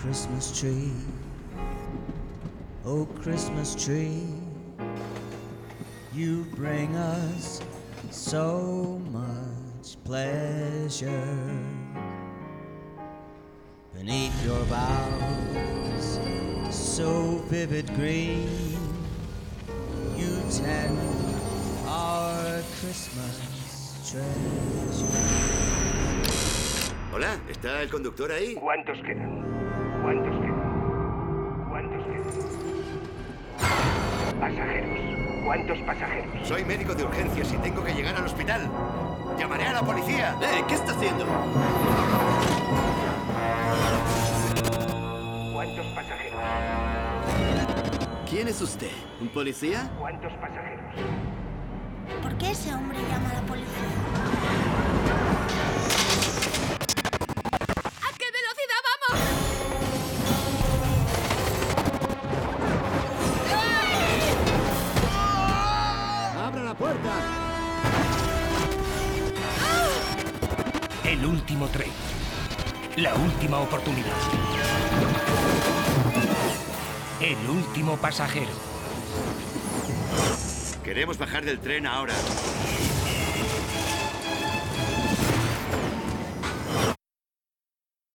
Christmas tree, oh Christmas tree, you bring us so much pleasure. Beneath your boughs, so vivid green, you tend our Christmas treasure. Hola, ¿está el conductor ahí? ¿Cuántos quedan? ¿Cuántos quedan? ¿Cuántos quedan? Pasajeros. ¿Cuántos pasajeros? Soy médico de urgencias y tengo que llegar al hospital. ¡Llamaré a la policía! ¿Qué está haciendo? ¿Cuántos pasajeros? ¿Quién es usted? ¿Un policía? ¿Cuántos pasajeros? ¿Por qué ese hombre llama a la policía? ¿A qué velocidad vamos? ¡Abra la puerta! El último tren. La última oportunidad. El último pasajero. Queremos bajar del tren ahora.